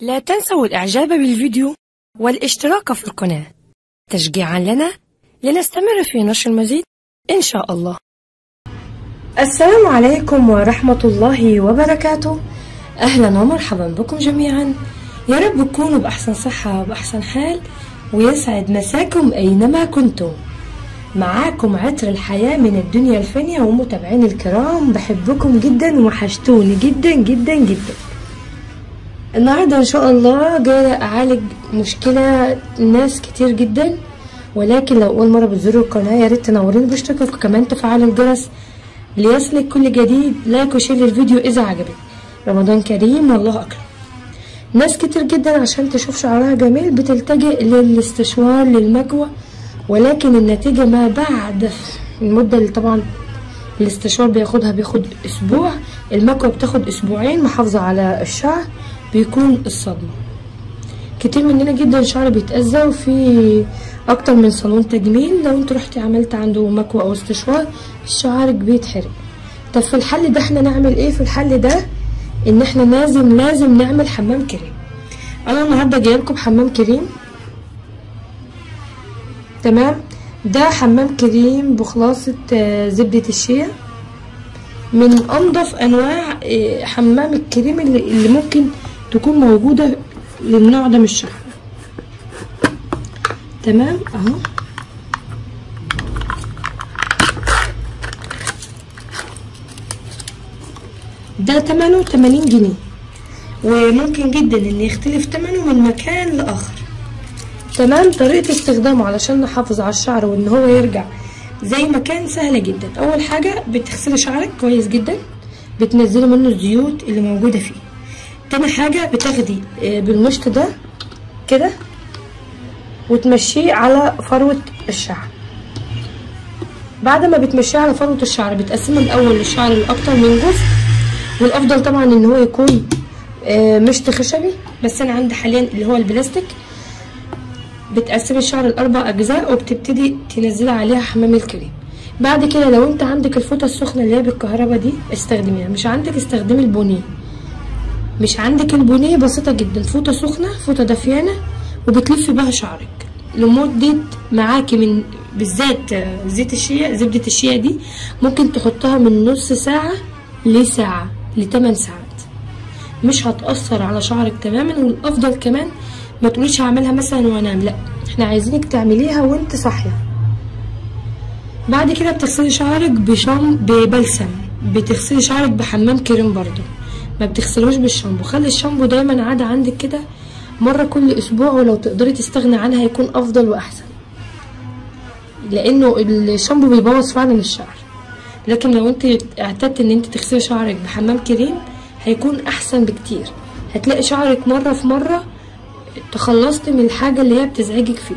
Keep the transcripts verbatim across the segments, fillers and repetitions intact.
لا تنسوا الإعجاب بالفيديو والاشتراك في القناة تشجيعا لنا لنستمر في نشر المزيد إن شاء الله. السلام عليكم ورحمة الله وبركاته. أهلا ومرحبا بكم جميعا، يا رب تكونوا بأحسن صحة وبأحسن حال، ويسعد مساكم أينما كنتم. معاكم عطر الحياة من الدنيا الفانية، ومتابعين الكرام بحبكم جدا وحشتوني جدا جدا جدا. النهارده ان شاء الله جايه اعالج مشكله ناس كتير جدا، ولكن لو اول مره بتزوروا القناه يا ريت تنوروني باشتراك وكمان تفعلوا الجرس ليصلك كل جديد. لايك وشير للفيديو اذا عجبك. رمضان كريم والله اكرم. ناس كتير جدا عشان تشوف شعرها جميل بتلتجئ للاستشوار للمكوى، ولكن النتيجه ما بعد المده اللي طبعا الاستشوار بياخدها بياخد اسبوع، المكوى بتاخد اسبوعين، محافظه على الشعر بيكون الصدمة. كتير مننا جدا شعر بيتأذى، وفي اكتر من صالون تجميل لو انت رحتي عملت عنده مكوى او استشوار شعرك بيتحرق. طب في الحل ده احنا نعمل ايه؟ في الحل ده ان احنا لازم لازم نعمل حمام كريم. انا النهارده جايلكم حمام كريم، تمام؟ ده حمام كريم بخلاصة زبدة الشيا، من انضف انواع حمام الكريم اللي, اللي ممكن تكون موجودة للنوع ده من الشعر. تمام اهو. ده تمنه تمانين جنيه، وممكن جدا ان يختلف تمنه من مكان لاخر. تمام. طريقة استخدامه علشان نحافظ على الشعر وان هو يرجع زي ما كان سهلة جدا. اول حاجة بتغسلي شعرك كويس جدا، بتنزلي منه الزيوت اللي موجودة فيه. تاني حاجة بتاخدي بالمشط ده كده وتمشيه على فروة الشعر. بعد ما بتمشيه على فروة الشعر بتقسمي الاول الشعر لاكتر من جزء، والافضل طبعا ان هو يكون مشط خشبي، بس انا عندي حاليا اللي هو البلاستيك. بتقسمي الشعر لاربع اجزاء وبتبتدي تنزلي عليها حمام الكريم. بعد كده لو انت عندك الفوطه السخنه اللي هي بالكهرباء دي استخدميها، مش عندك استخدمي البونيه. مش عندك البونيه بسيطه جدا، فوطه سخنه فوطه دافيانه وبتلفي بها شعرك لمده معاكي من بالذات زيت الشيا زبده الشيا دي ممكن تحطها من نص ساعه لساعه لتمن ساعات، مش هتاثر على شعرك تماما. والافضل كمان ما تقوليش هعملها مثلا وانام، لا، احنا عايزينك تعمليها وانت صاحيه. بعد كده بتغسلي شعرك بشام ببلسم، بتغسلي شعرك بحمام كريم برضو، ما بتغسلوش بالشامبو. خلي الشامبو دايما عادة عندك كده مرة كل اسبوع، ولو تقدري تستغني عنها هيكون افضل واحسن، لانه الشامبو بيبوظ فعلا الشعر. لكن لو انت اعتدت ان انت تغسلي شعرك بحمام كريم هيكون احسن بكتير. هتلاقي شعرك مرة في مرة تخلصت من الحاجة اللي هي بتزعجك فيه.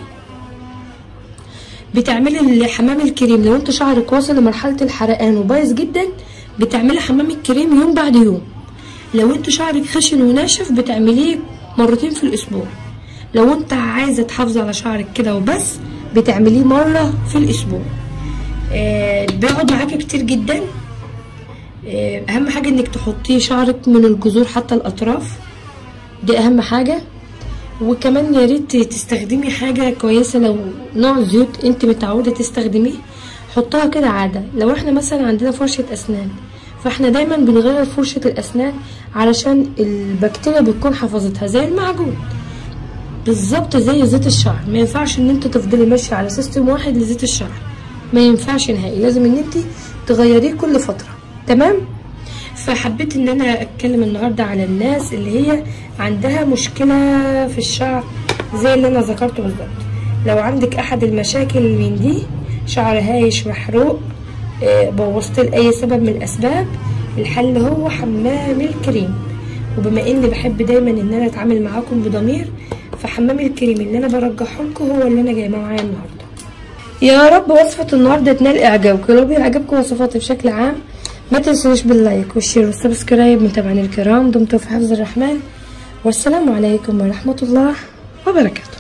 بتعملي الحمام الكريم لو انت شعرك واصل لمرحلة الحرقان وبايظ جدا، بتعملي حمام الكريم يوم بعد يوم. لو انت شعرك خشن وناشف بتعمليه مرتين في الاسبوع. لو انت عايزة تحافظي على شعرك كده وبس بتعمليه مرة في الاسبوع. آه بيقعد معاكي كتير جدا. آه اهم حاجة انك تحطيه شعرك من الجذور حتى الاطراف، دي اهم حاجة. وكمان يا ريت تستخدمي حاجه كويسه، لو نوع زيوت انت متعوده تستخدميه حطها كده عاده. لو احنا مثلا عندنا فرشه اسنان فاحنا دايما بنغير فرشه الاسنان علشان البكتيريا بتكون حفظتها، زي المعجون بالظبط زي زيت الشعر. ما ينفعش ان انت تفضلي ماشيه على سيستم واحد لزيت الشعر، ما ينفعش نهائي، لازم ان انت تغيريه كل فتره. تمام. فحبيت ان انا اتكلم النهارده على الناس اللي هي عندها مشكله في الشعر زي اللي انا ذكرته بالظبط. لو عندك احد المشاكل من دي، شعر هايش محروق، بوظتيه لاي سبب من الاسباب، الحل هو حمام الكريم. وبما اني بحب دايما ان انا اتعامل معاكم بضمير، فحمام الكريم اللي انا برجحه لكم هو اللي انا جايباه معايا النهارده. يا رب وصفه النهارده تنال اعجابكم. لو بيعجبكم وصفاتي بشكل عام ما تنسوش باللايك والشير والسبسكرايب. متابعيني الكرام دمتم في حفظ الرحمن، والسلام عليكم ورحمة الله وبركاته.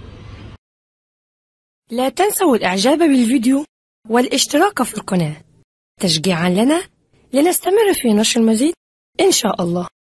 لا تنسوا الإعجاب بالفيديو والاشتراك في القناة تشجيعا لنا لنستمر في نشر المزيد إن شاء الله.